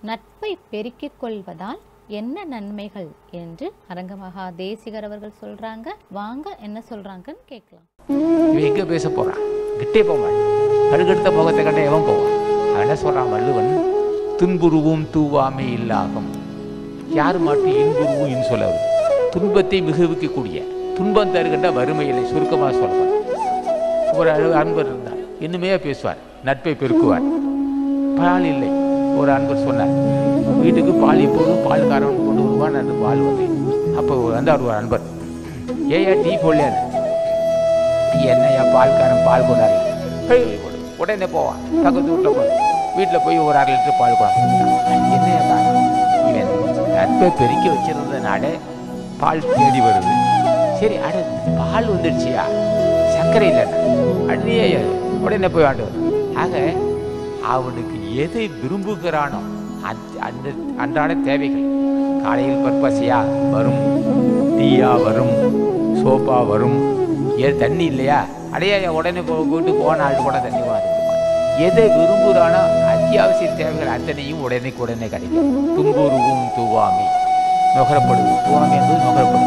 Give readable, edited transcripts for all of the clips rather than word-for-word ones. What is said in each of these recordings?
நட்பை பெருக்கிக் கொள்வதால் என்ன நன்மைகள் என்று அரங்கமகா தேசிகர் அவர்கள் சொல்றாங்க. வாங்க என்ன சொல்றாங்கன்னு கேட்கலாம். இவன் எங்கே பேச போறான்? கிட்டே போவான். கடுகெடுத்த முகத்தை கண்ட எவன் போவான்? அவன் என்ன சொல்றான்? வள்ளுவன் துன்புருவும் தூவாமை இல்லாகும் யார் மாட்டி இன்புருவும் இன்சொலவு. துன்பத்தை மிகுவிக்கக்கூடிய துன்பம் தருகின்ற வறுமையில்லை. சுருக்கமாக சொல்றான். ஒரு அன்பர் இருந்தார், இன்னுமே பேசுவார், நட்பை பெருக்குவார். பால் இல்லை. ஒரு அன்பர் சொன்னார், வீட்டுக்கு பால் எப்போதும் பால்காரன் கொண்டு வருவான். அந்த பால் வந்து அப்போ வந்தார் ஒரு அன்பர், ஏயா டீ போடல, என்னையா பால்காரன் பால் கொண்டாரு. உடனே போவான், பக்கத்து வீட்டில் போய் வீட்டில் போய் ஒரு 1/2 லிட்டர் பால் கொண்டாங்க. என்னையா காரணம்? இவன் நட்பை பெருக்கி வச்சிருந்ததுனால பால் தேடி வருது. சரி, அட பால் வந்துடுச்சியா, சர்க்கரை இல்லைன்னா அன்னையே உடனே போய் வாண்டு. ஆக அவனுக்கு எதை விரும்புகிறானோ அந்த அன்றாட தேவைகள், காலையில் பற்பசையா வரும், டீயா வரும், சோப்பா வரும், தண்ணி இல்லையா, அடையா உடனே போயிட்டு போன கூட தண்ணி வாங்க. எதை விரும்புகிறானோ அத்தியாவசிய தேவைகள் அத்தனையும் உடனே கிடைக்கும். துன்புருவும் தூவாமை நுகரப்படும். தூவாமை என்பது நுகரப்படும்.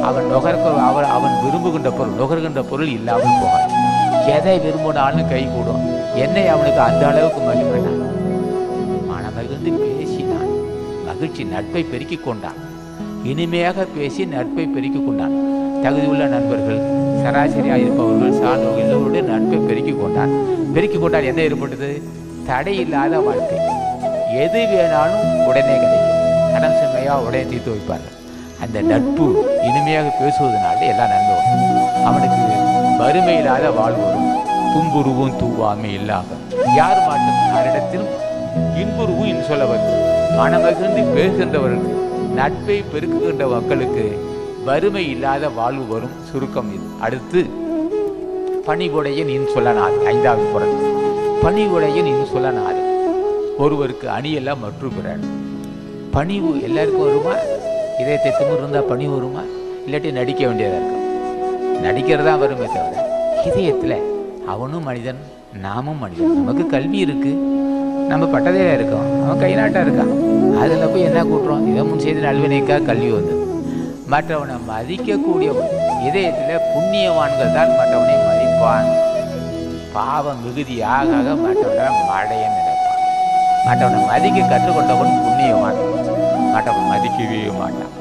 அவன் விரும்புகின்ற பொருள், நுகர்கின்ற பொருள் இல்லாமல் போகாது. எதை விரும்பினாலும் கை கூடும். என்னை அவனுக்கு அந்த அளவுக்கு மகிழ்ச்சி மாணவர்கள் பேசினான். மகிழ்ச்சி நட்பை பெருக்கிக் கொண்டான். இனிமையாக பேசி நட்பை பெருக்கிக் கொண்டான். தகுதியுள்ள நண்பர்கள், சராசரியாக இருப்பவர்கள், சான்றோர்கள் எல்லோருடைய நட்பை பெருக்கிக் கொண்டான். என்ன ஏற்பட்டது? தடையில்லாத வாழ்க்கை. எது வேணாலும் உடனே கிடைக்கும். கடன் சுமையா உடனே தீர்த்து வைப்பார்கள். அந்த நட்பு இனிமையாக பேசுவதனால எல்லாம் நன்மை வரும். அவனுக்கு வறுமை இல்லாத வாழ்வு வரும். துன்புருவும் தூவாமை இல்லாமல் யார் மாட்டும் யாரிடத்திலும் இன்புருவும் இன்சொல்ல வரும். மனமகிழ்ந்து பேசுகின்றவர்களுக்கு, நட்பை பெருக்குகின்ற மக்களுக்கு வறுமை இல்லாத வாழ்வு வரும். சுருக்கம் இது. அடுத்து பணிவுடையன் இன்சொல்லனாது. 5வது குறள். பணிவுடையன் இன்சொல்லனாது. ஒருவருக்கு அணியெல்லாம் மற்றும் பிறர். பணிவு எல்லாருக்கும் வருமா? இதயத்தை திமிர் இருந்தால் பணிவு வருமா? இல்லாட்டி நடிக்க வேண்டியதாக இருக்கும். நடிக்கிறதா வருமே தவிர இதயத்தில் அவனும் மனிதன், நாமும் மனிதன். நமக்கு கல்வி இருக்கு, நம்ம பட்டதையாக இருக்கோம், அவன் கை நாட்டாக இருக்கான். அதில் போய் என்ன கூட்டுறோம்? இதை முன் செய்த நல்வினைக்காக கல்வி வந்தது. மற்றவனை மதிக்கக்கூடியவன் இதயத்தில் புண்ணியவான்கள் தான் மற்றவனை மதிப்பான். பாவம் மிகுதியாக மற்றவனை மடையன்னு நினைப்பான். மற்றவனை மதிக்க கற்றுக்கொண்டவன் புண்ணியவான். மற்றவன் மதிக்கவே மாட்டான்.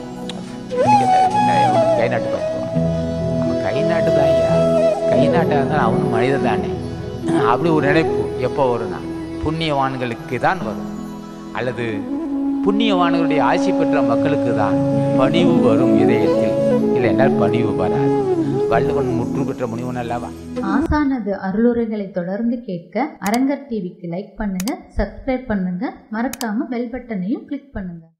கை நாட்டு பயன்படுவான். அவன் கை நாட்டு தான். கை நாட்டாக இருந்தாலும் அவனும் மனிதன் தானே. அப்படி ஒரு நினைப்பு எப்போ வரும்னா புண்ணியவான்களுக்கு தான் வரும். அல்லது புண்ணியவான்களுடைய ஆட்சி பெற்ற மக்களுக்கு தான் பணிவு வரும் இதயத்தில். இல்லை என்றால் பணிவு வராது. வள்ளுவன் முற்று பெற்ற முனிவன் அல்லவா. ஆசானது அருளுரைகளை தொடர்ந்து கேட்க அரங்கர் டிவிக்கு லைக் பண்ணுங்க, சப்ஸ்கிரைப் பண்ணுங்க, மறக்காம பெல் பட்டனையும் கிளிக் பண்ணுங்க.